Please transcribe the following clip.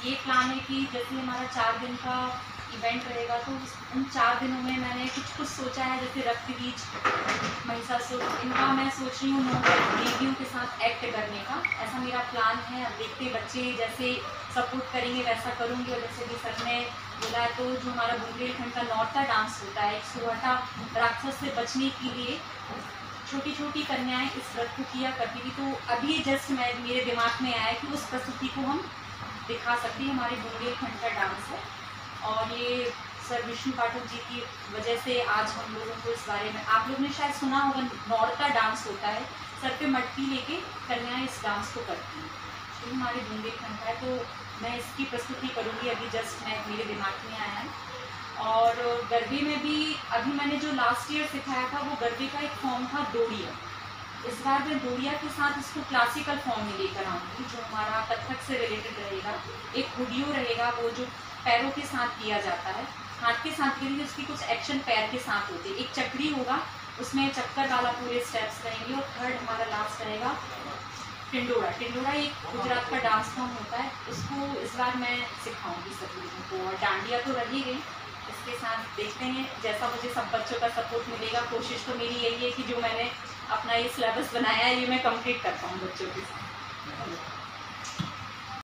ये प्लान है कि जैसे हमारा 4 दिन का इवेंट रहेगा, तो उन 4 दिनों में मैंने कुछ सोचा है, जैसे रक्त बीज, महिषासुर, इनका मैं सोच रही हूँ 9 देवियों के साथ एक्ट करने का, ऐसा मेरा प्लान है। अब देखते बच्चे जैसे सपोर्ट करेंगे वैसा करूँगी। और जैसे कि सर ने बोला है, तो जो हमारा बुंदेलखंड का नौरता डांस होता है, एक सुहाटा राक्षस से बचने के लिए छोटी छोटी कन्याएं इस व्रत को किया करती थी। तो अभी जस्ट मेरे दिमाग में आया कि उस प्रस्तुति को हम दिखा सकते हैं, हमारे बुंदेलखंड का डांस है। और ये सर विष्णु पाठक जी की वजह से आज हम लोगों को इस बारे में, आप लोग ने शायद सुना होगा, नौरता डांस होता है, सर पे मटकी लेके कन्याएं इस डांस को करती हैं, तो हमारे बुंदेलखंड का है। तो मैं इसकी प्रस्तुति करूँगी, अभी जस्ट मेरे दिमाग में आया है। और गरबे में भी अभी मैंने जो लास्ट ईयर सिखाया था, वो गरबे का एक फॉर्म था दोड़िया। इस बार मैं दोड़िया के साथ इसको क्लासिकल फॉर्म में लेकर आऊँगी, जो हमारा कथक से रिलेटेड रहेगा। एक हुडियो रहेगा, वो जो पैरों के साथ किया जाता है, हाथ के साथ के लिए उसकी कुछ एक्शन पैर के साथ होते हैं। एक चक्री होगा, उसमें चक्कर वाला पूरे स्टेप्स रहेंगे। और थर्ड हमारा लास्ट रहेगा टिंडोरा। टिंडोरा एक गुजरात का डांस फॉर्म होता है, उसको इस बार मैं सिखाऊंगी सब लोगों को। और डांडिया तो रही गई, इसके साथ देखते हैं जैसा मुझे सब बच्चों का सपोर्ट मिलेगा। कोशिश तो मेरी यही है कि जो मैंने अपना ये सिलेबस बनाया है, ये मैं कंप्लीट कर पाऊँ बच्चों के साथ।